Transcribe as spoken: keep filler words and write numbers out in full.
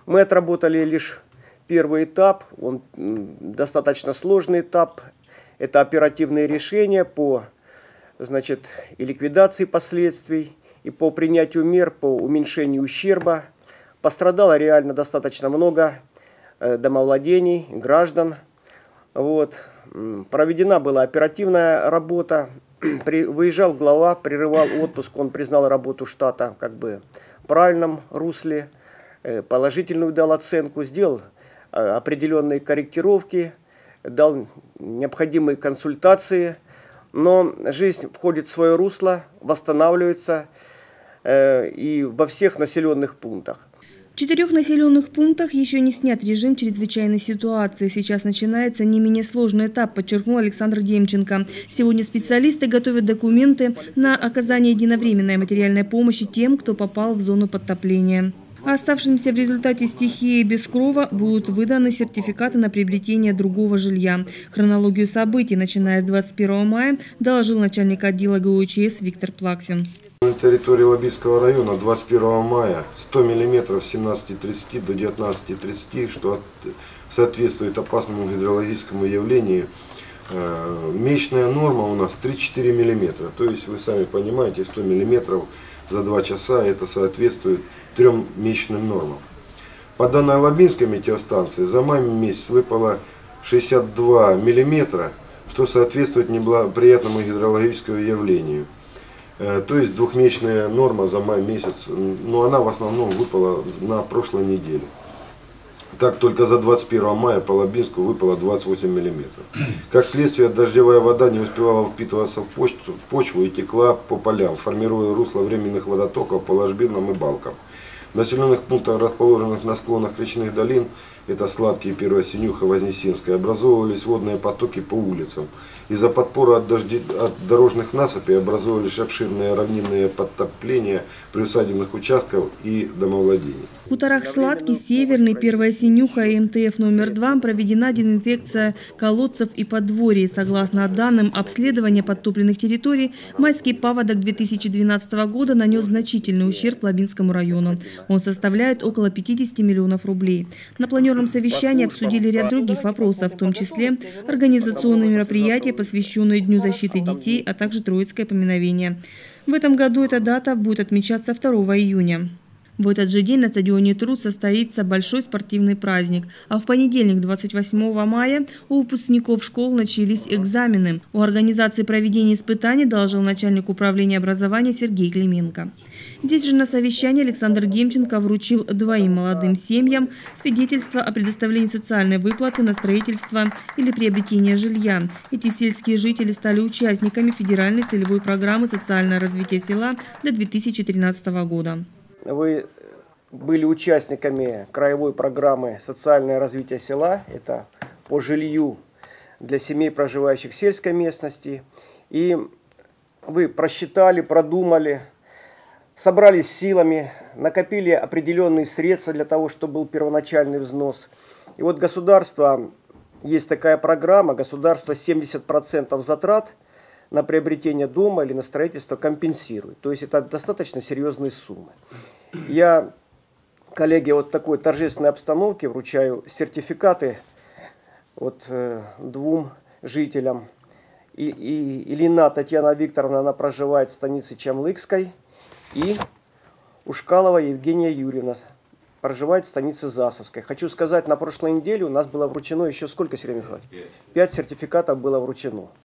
Мы отработали лишь первый этап, он достаточно сложный этап. Это оперативные решения по, значит, и ликвидации последствий, и по принятию мер по уменьшению ущерба. Пострадало реально достаточно много домовладений, граждан. Вот. Проведена была оперативная работа. При, выезжал глава, прерывал отпуск, он признал работу штата как бы в правильном русле, положительную дал оценку, сделал определенные корректировки, дал необходимые консультации, но жизнь входит в свое русло, восстанавливается э, и во всех населенных пунктах. В четырех населенных пунктах еще не снят режим чрезвычайной ситуации. Сейчас начинается не менее сложный этап, подчеркнул Александр Демченко. Сегодня специалисты готовят документы на оказание единовременной материальной помощи тем, кто попал в зону подтопления. А оставшимся в результате стихии без крова будут выданы сертификаты на приобретение другого жилья. Хронологию событий, начиная с двадцать первого мая, доложил начальник отдела ГУЧС Виктор Плаксин. На территории Лабинского района двадцать первого мая сто миллиметров с семнадцати тридцати до девятнадцати тридцати, что соответствует опасному гидрологическому явлению. Месячная норма у нас три-четыре миллиметра. То есть вы сами понимаете, сто миллиметров за два часа это соответствует трем месячным нормам. По данной Лабинской метеостанции за май месяц выпало шестьдесят два миллиметра, что соответствует неблагоприятному гидрологическому явлению. То есть двухмесячная норма за май месяц, но она в основном выпала на прошлой неделе. Так только за двадцать первого мая по Лабинску выпало двадцать восемь миллиметров. Как следствие, дождевая вода не успевала впитываться в почту, почву и текла по полям, формируя русло временных водотоков по ложбинам и балкам. В населенных пунктах, расположенных на склонах речных долин, это Сладкий, Первая Синюха, Вознесенская, образовывались водные потоки по улицам. Из-за подпора от, дожди, от дорожных насыпей образовывались обширные равнинные подтопления приусадебных участков и домовладений. В хуторах Сладкий, Северный, Первая Синюха и эм тэ эф номер два проведена дезинфекция колодцев и подворий. Согласно данным обследования подтопленных территорий, майский паводок две тысячи двенадцатого года нанес значительный ущерб Лабинскому району. Он составляет около пятидесяти миллионов рублей. На планерном совещании обсудили ряд других вопросов, в том числе организационные мероприятия, посвященные Дню защиты детей, а также Троицкое поминовение. В этом году эта дата будет отмечаться второго июня. В этот же день на стадионе «Труд» состоится большой спортивный праздник. А в понедельник, двадцать восьмого мая, у выпускников школ начались экзамены. О организации проведения испытаний доложил начальник управления образования Сергей Клименко. Здесь же на совещании Александр Демченко вручил двоим молодым семьям свидетельство о предоставлении социальной выплаты на строительство или приобретение жилья. Эти сельские жители стали участниками федеральной целевой программы «Социальное развитие села» до две тысячи тринадцатого года. Вы были участниками краевой программы «Социальное развитие села». Это по жилью для семей, проживающих в сельской местности. И вы просчитали, продумали, собрались силами, накопили определенные средства для того, чтобы был первоначальный взнос. И вот государство, есть такая программа, государство семьдесят процентов затрат на приобретение дома или на строительство компенсирует. То есть это достаточно серьезные суммы. Я, коллеги, вот в такой торжественной обстановке вручаю сертификаты вот, э, двум жителям. И, и, Ильина Татьяна Викторовна, она проживает в станице Чамлыкской. И Ушкалова Евгения Юрьевна проживает в станице Засовской. Хочу сказать, на прошлой неделе у нас было вручено еще сколько, Сергей Михайлович? Пять сертификатов было вручено.